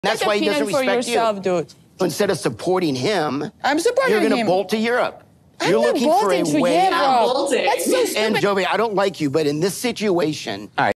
That's why he doesn't respect yourself, you. Dude. So instead of supporting him, I'm supporting you're him. going to bolt to Europe. I'm You're not looking for a bolting to way Europe. out. That's so stupid. And Joey, I don't like you, but in this situation, all right.